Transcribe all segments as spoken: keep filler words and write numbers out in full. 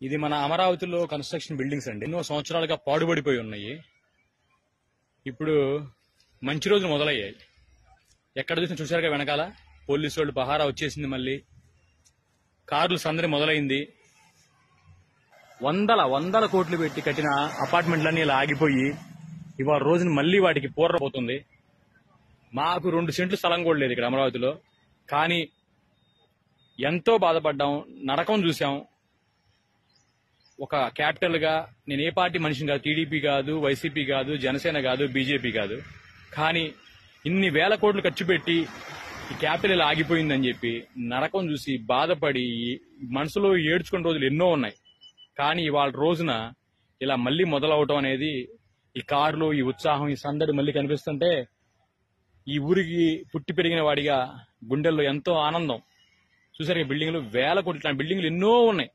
ఇది మన అమరావతిలో కన్స్ట్రక్షన్ బిల్డింగ్స్ అండి. ఎన్నో సంవత్సరాలుగా పాడుబడిపోయి ఉన్నాయి. ఇప్పుడు మంచి రోజులు మొదలయ్యాయి. ఎక్కడ చూసినా చూశారుగా వెనకాల పోలీసు వాళ్ళు పహారా వచ్చేసింది. మళ్ళీ కార్లు సందడి మొదలైంది. వందల వందల కోట్లు పెట్టి కట్టిన అపార్ట్మెంట్లన్నీ ఇలా ఆగిపోయి ఇవాళ రోజున మళ్లీ వాటికి పూర్రపోతుంది. మాకు రెండు సెంట్లు స్థలం కూడా లేదు ఇక్కడ అమరావతిలో. కానీ ఎంతో బాధపడ్డాం, నరకం చూసాం. ఒక క్యాపిటల్ గా నేను ఏ పార్టీ మనిషిని కాదు, టీడీపీ కాదు, వైసీపీ కాదు, జనసేన కాదు, బీజేపీ కాదు. కానీ ఇన్ని వేల కోట్లు ఖర్చు పెట్టి ఈ క్యాపిటల్ ఇలా ఆగిపోయిందని చెప్పి నరకం చూసి బాధపడి మనసులో ఏడ్చుకున్న రోజులు ఎన్నో ఉన్నాయి. కానీ ఇవాళ రోజున ఇలా మళ్లీ మొదలవటం అనేది, ఈ కార్లు, ఈ ఉత్సాహం, ఈ సందడి మళ్లీ కనిపిస్తుంటే ఈ ఊరికి పుట్టి పెరిగిన వాడిగా గుండెల్లో ఎంతో ఆనందం. చూసారు ఈ బిల్డింగ్లు, వేల కోట్ల బిల్డింగ్లు ఎన్నో ఉన్నాయి.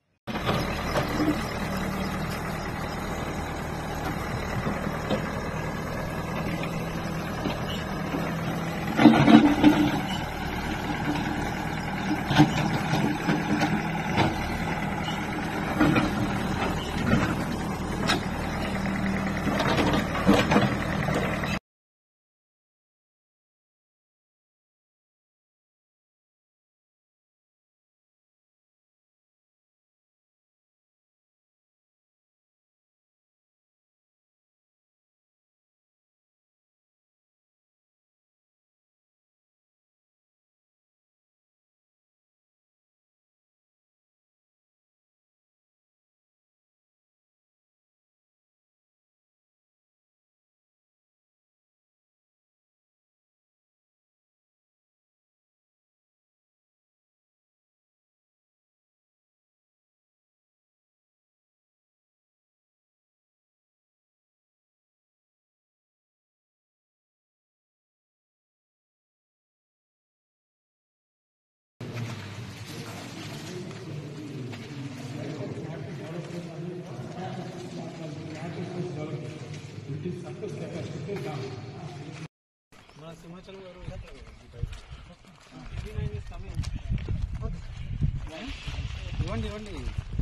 ఇవ్వండి ఇవ్వండి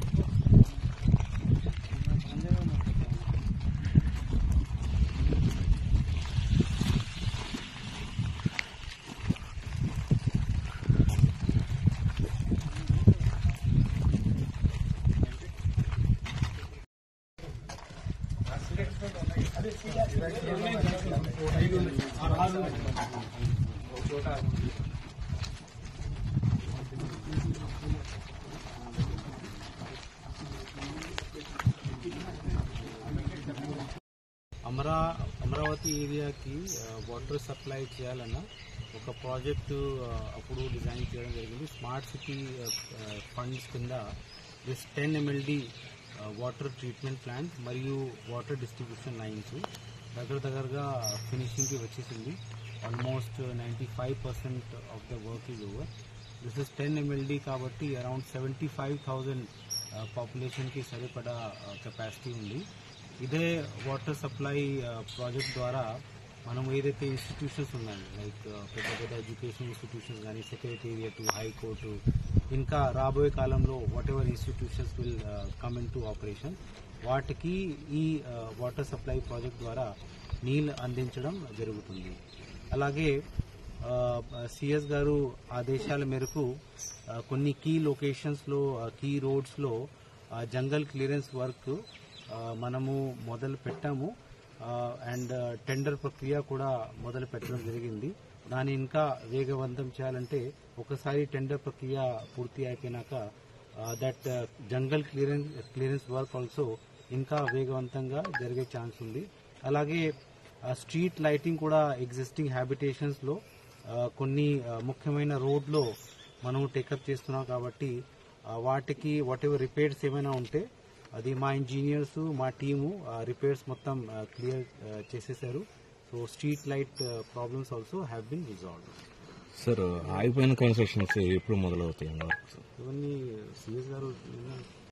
అమరా అమరావతి ఏరియాకి వాటర్ సప్లై చేయాలన్న ఒక ప్రాజెక్టు అప్పుడు డిజైన్ చేయడం జరిగింది. స్మార్ట్ సిటీ ఫండ్స్ కింద this ten MLD water treatment plant మరియు వాటర్ డిస్ట్రిబ్యూషన్ లైన్స్ దగ్గర దగ్గరగా ఫినిషింగ్కి వచ్చేసింది. Almost ninety five percent of the work is over. This is ten MLD కాబట్టి అరౌండ్ సెవెంటీ ఫైవ్ థౌజండ్ పాపులేషన్కి సరిపడా కెపాసిటీ ఉంది. ఇదే వాటర్ సప్లై ప్రాజెక్ట్ ద్వారా మనం ఏదైతే ఇన్స్టిట్యూషన్స్ ఉన్నాయి, లైక్ పెద్ద పెద్ద ఎడ్యుకేషన్ ఇన్స్టిట్యూషన్స్ కానీ, సెక్రటేరియట్, హైకోర్టు, ఇంకా రాబోయే కాలంలో whatever institutions will come into operation, వాటికి ఈ వాటర్ సప్లై ప్రాజెక్ట్ ద్వారా నీళ్ళు అందించడం జరుగుతుంది. అలాగే సిఎస్ గారు ఆదేశాల మేరకు కొన్ని కీ లొకేషన్స్లో, కీ రోడ్స్లో జంగల్ క్లియరెన్స్ వర్క్ మనము మొదలు పెట్టాము. అండ్ టెండర్ ప్రక్రియ కూడా మొదలు పెట్టడం జరిగింది. దాన్ని ఇంకా వేగవంతం చేయాలంటే ఒకసారి టెండర్ ప్రక్రియ పూర్తి అయిపోయినాక that jungle clearance clearance work also ఇంకా వేగవంతంగా జరిగే ఛాన్స్ ఉంది. అలాగే స్ట్రీట్ లైటింగ్ కూడా ఎగ్జిస్టింగ్ హ్యాబిటేషన్స్లో కొన్ని ముఖ్యమైన రోడ్లో మనం టేకప్ చేస్తున్నాం కాబట్టి వాటికి వాట్ ఎవర్ రిపేర్స్ ఏమైనా ఉంటే అది మా ఇంజనీర్స్, మా టీము రిపేర్స్ మొత్తం క్లియర్ చేసేసారు. So street light problems also have been resolved. Sir, ఆగిపోయిన కన్స్ట్రక్షన్స్ ఎప్పుడు మొదలవుతాయి? ఇవన్నీ సిఎస్ గారు